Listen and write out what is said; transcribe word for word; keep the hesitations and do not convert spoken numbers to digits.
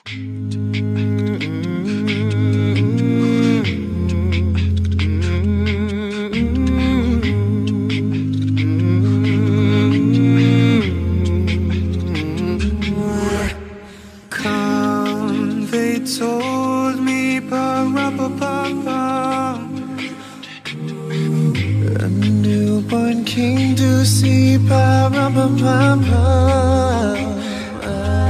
Told me pa-ra-pa-pa-pa, a newborn king to see pa-ra-pa-pa-pa.